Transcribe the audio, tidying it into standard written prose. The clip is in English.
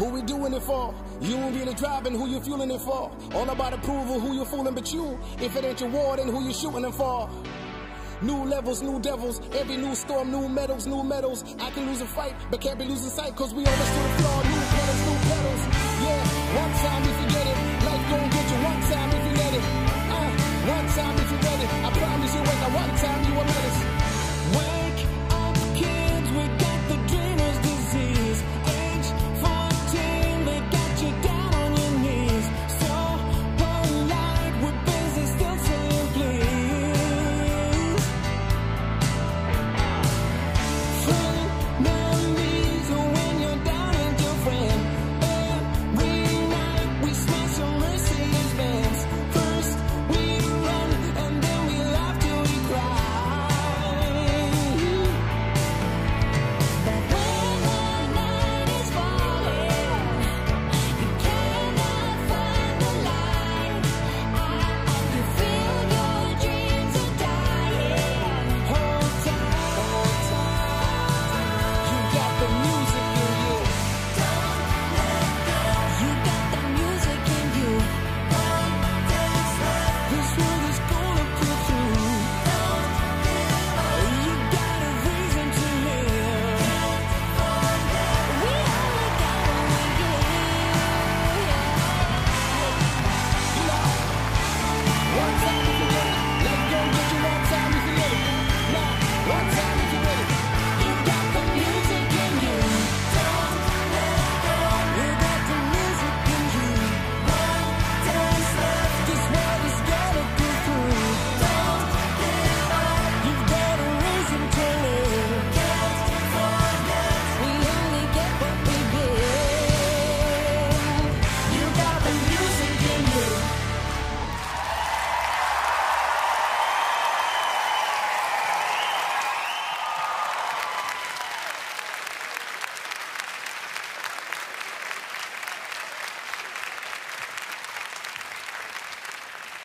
Who we doing it for? You ain't really driving, who you fueling it for? All about approval, who you fooling but you? If it ain't your war, then who you shooting it for? New levels, new devils, every new storm, new medals, new medals. I can lose a fight, but can't be losing sight, cause we always to the floor, new pedals, new pedals. Yeah, one time we forget it.